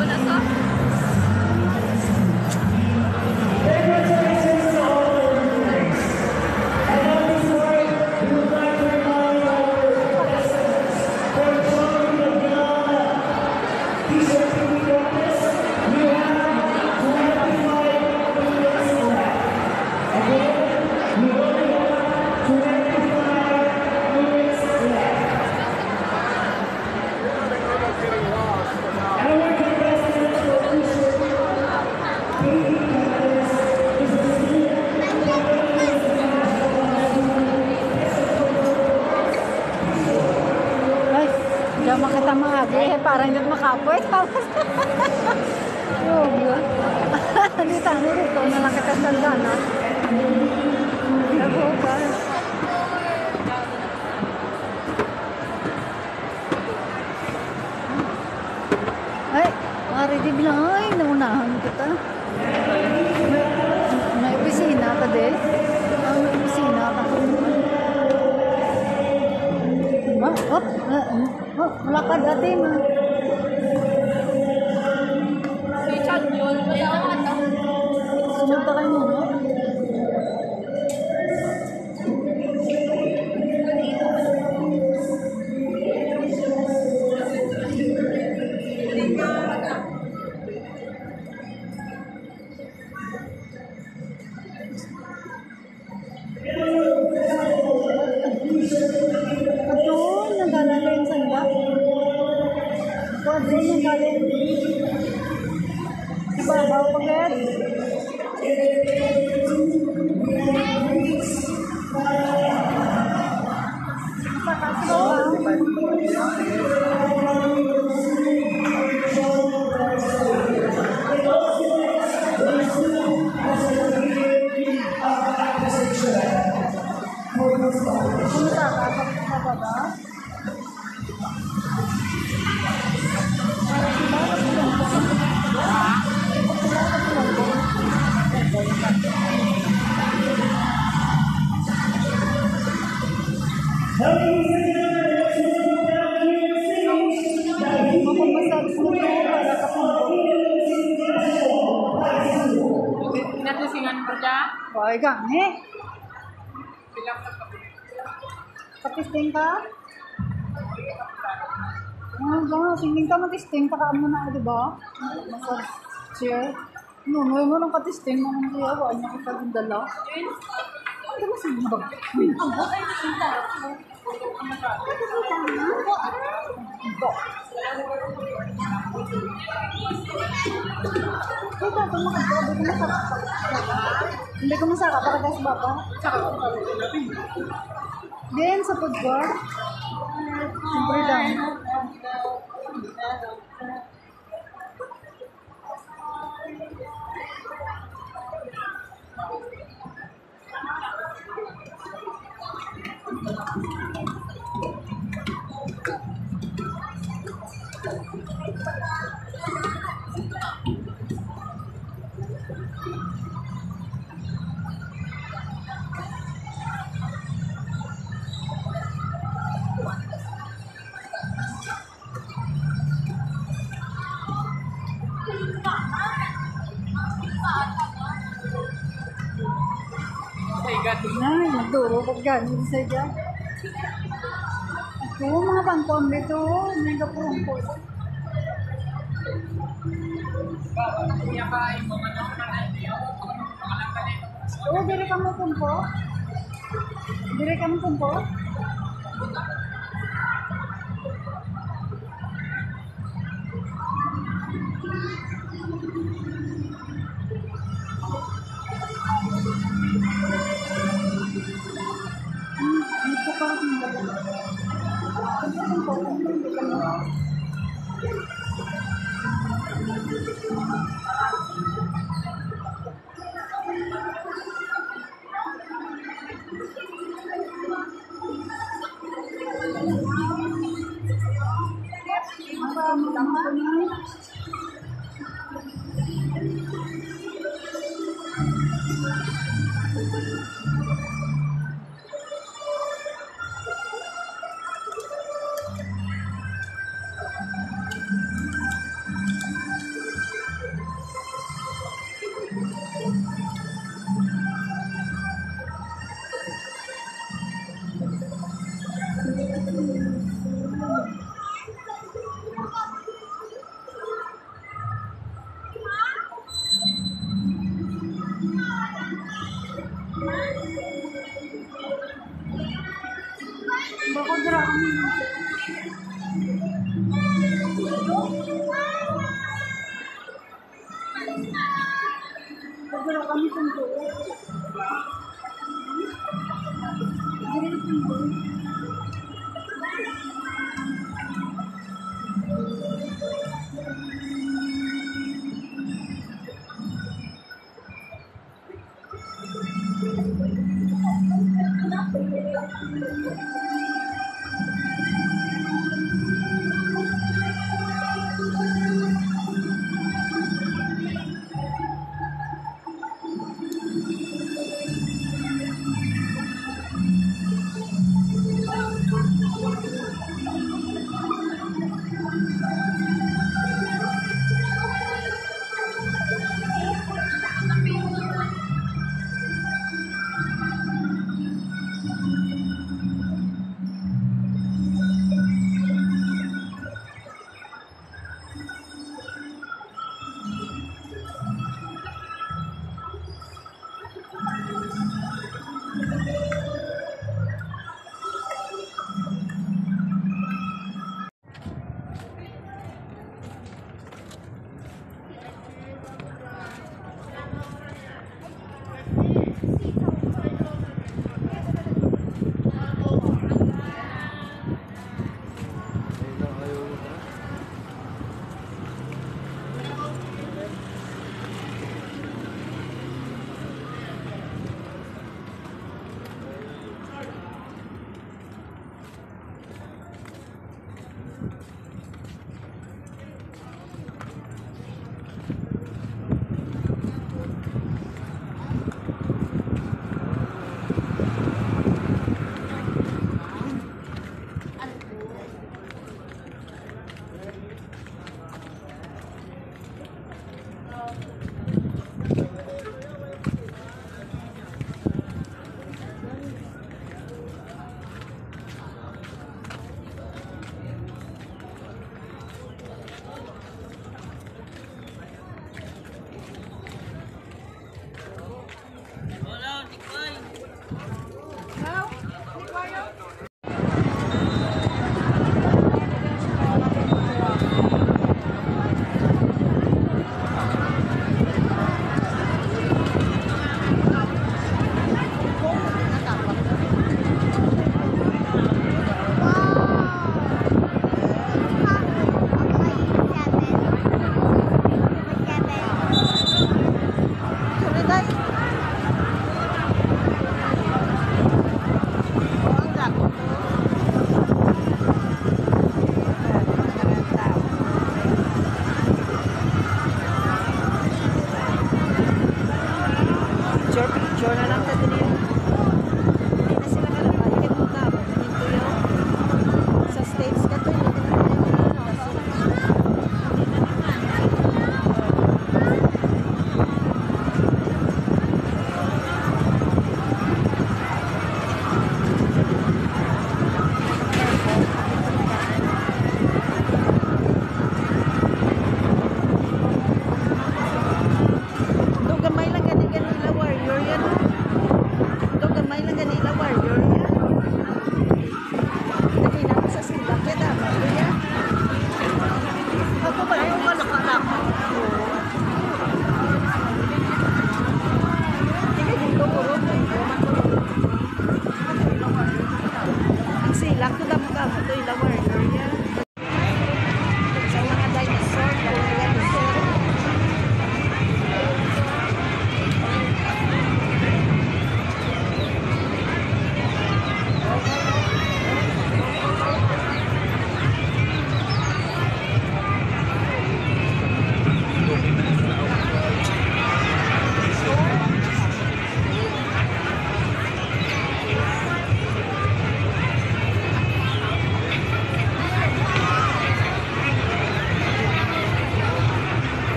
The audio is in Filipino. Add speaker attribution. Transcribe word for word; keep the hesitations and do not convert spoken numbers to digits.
Speaker 1: Makita maagi, parang hindi makapwet. Tapos, yun, yun. Dito, dito, nalang kita tanda na. Nabukan. Ay, mari di bilang, ay, naunahan kita. May, may opisina ka din. Ah, may opisina ka. Ah, hop, ah, oh, malakad dati na. Sunod ka kayo mo. Doon yung galing. Ibabaw pa gaya. Kumusta ka? Kapag ba?
Speaker 2: Natusingan kerja?
Speaker 1: Wah, gani. Patisting ka? Ah, gano'n. Singing ka matisting. Takaan mo na, di ba? Nasa chair. No, may mo nang patisting. Nang kaya, wala niya kita yung dala. Ito mo sige ba? Ang ba? Ay, nasinta. Ito, ito makagawa. Hindi ko masaka. Para gas ba pa? Diyan sa food court. Siyempre lang. Ay, nagduro pag gano'n sa dyan. Ito, mga pangpong dito. May kapurong po. Oo, dire ka mo pumpo. Dire ka mo pumpo. Ito pa rin mo. Ito pumpo. Ito ka mo. Apa, mau